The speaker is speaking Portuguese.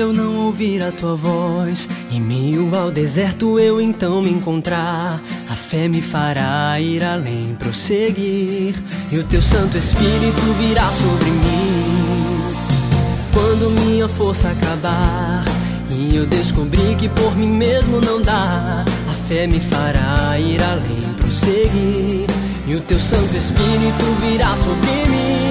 eu não ouvir a tua voz, em meio ao deserto eu então me encontrar, a fé me fará ir além, prosseguir, e o teu Santo Espírito virá sobre mim. Quando minha força acabar e eu descobri que por mim mesmo não dá, a fé me fará ir além, prosseguir, e o teu Santo Espírito virá sobre mim.